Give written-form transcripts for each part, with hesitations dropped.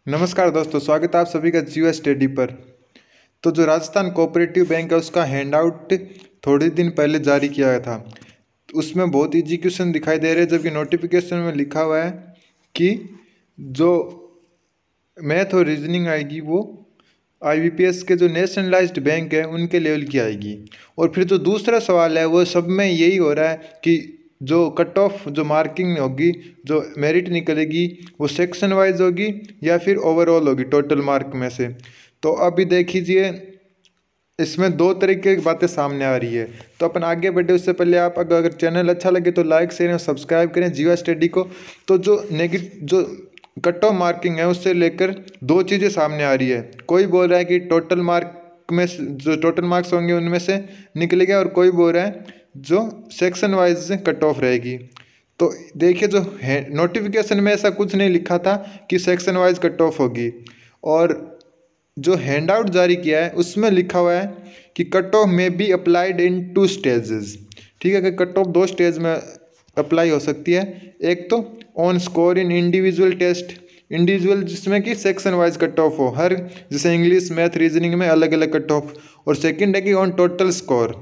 नमस्कार दोस्तों, स्वागत है आप सभी का जीवा स्टडी पर। तो जो राजस्थान कोऑपरेटिव बैंक है उसका हैंडआउट थोड़े दिन पहले जारी किया गया था। तो उसमें बहुत इजी क्वेश्चन दिखाई दे रहे हैं, जबकि नोटिफिकेशन में लिखा हुआ है कि जो मैथ और रीजनिंग आएगी वो आईबीपीएस के जो नेशनलाइज्ड बैंक है उनके लेवल की आएगी। और फिर जो दूसरा सवाल है वो सब में यही हो रहा है कि जो कट ऑफ जो मार्किंग होगी, जो मेरिट निकलेगी वो सेक्शन वाइज होगी या फिर ओवरऑल होगी टोटल मार्क में से। तो अभी देख लीजिए, इसमें दो तरीके की बातें सामने आ रही है। तो अपन आगे बढ़े उससे पहले आप अगर चैनल अच्छा लगे तो लाइक शेयर और सब्सक्राइब करें जीवा स्टडी को। तो जो कट ऑफ मार्किंग है उससे लेकर दो चीज़ें सामने आ रही है। कोई बोल रहा है कि टोटल मार्क में जो टोटल मार्क्स होंगे उनमें से निकलेगा, और कोई बोल रहा है जो सेक्शन वाइज कट ऑफ रहेगी। तो देखिए, जो है नोटिफिकेशन में ऐसा कुछ नहीं लिखा था कि सेक्शन वाइज कट ऑफ होगी, और जो हैंडआउट जारी किया है उसमें लिखा हुआ है कि कट ऑफ में बी अप्लाइड इन 2 स्टेजेस। ठीक है, कि कट ऑफ 2 स्टेज में अप्लाई हो सकती है। एक तो on score in individual test, individual जिसमें कि सेक्शन वाइज कट ऑफ हो, हर जैसे इंग्लिश मैथ रीजनिंग में अलग अलग कट ऑफ। और सेकंड है कि ऑन टोटल स्कोर,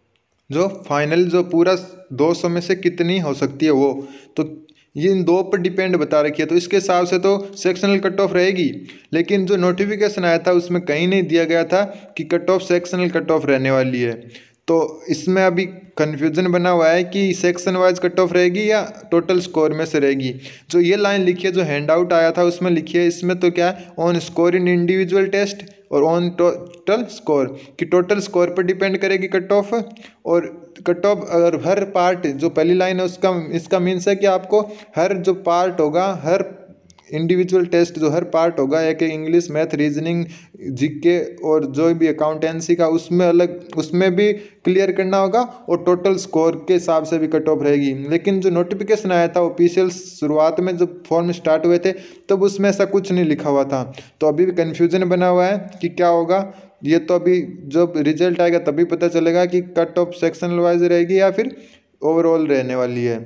जो फाइनल जो पूरा 200 में से कितनी हो सकती है वो। तो ये इन दो पर डिपेंड बता रखी है। तो इसके हिसाब से तो सेक्शनल कट ऑफ रहेगी, लेकिन जो नोटिफिकेशन आया था उसमें कहीं नहीं दिया गया था कि cut off sectional cut off रहने वाली है। तो इसमें अभी कन्फ्यूजन बना हुआ है कि सेक्शन वाइज कट ऑफ रहेगी या टोटल स्कोर में से रहेगी। जो ये लाइन लिखी है, जो हैंडआउट आया था उसमें लिखी है, इसमें तो क्या है, on score in individual test और ऑन टोटल स्कोर, कि टोटल स्कोर पर डिपेंड करेगी कट ऑफ। और कट ऑफ अगर हर पार्ट, जो पहली लाइन है उसका इसका मीन्स है कि आपको हर जो पार्ट होगा, हर इंडिविजुअल टेस्ट जो हर पार्ट होगा, एक इंग्लिश मैथ रीजनिंग जीके और जो भी अकाउंटेंसी का, उसमें अलग उसमें भी क्लियर करना होगा, और टोटल स्कोर के हिसाब से भी कट ऑफ रहेगी। लेकिन जो नोटिफिकेशन आया था ऑफिशियल शुरुआत में जब फॉर्म स्टार्ट हुए थे तब उसमें ऐसा कुछ नहीं लिखा हुआ था। तो अभी भी कन्फ्यूजन बना हुआ है कि क्या होगा। ये तो अभी जब रिजल्ट आएगा तभी पता चलेगा कि कट ऑफ सेक्शनल वाइज रहेगी या फिर ओवरऑल रहने वाली है।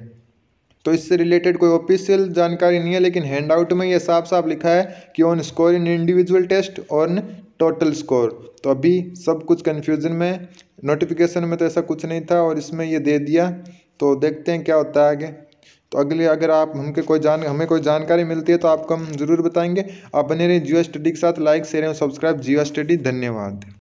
तो इससे रिलेटेड कोई ऑफिशियल जानकारी नहीं है, लेकिन हैंडआउट में ये साफ साफ लिखा है कि on score in individual test on total score. तो अभी सब कुछ कन्फ्यूजन में, नोटिफिकेशन में तो ऐसा कुछ नहीं था और इसमें ये दे दिया। तो देखते हैं क्या होता है आगे। तो अगले अगर आप हमें कोई जानकारी मिलती है तो आपको हम ज़रूर बताएंगे। आप बने रहिए जियो स्टडी के साथ। लाइक शेयर और सब्सक्राइब जियो स्टडी। धन्यवाद।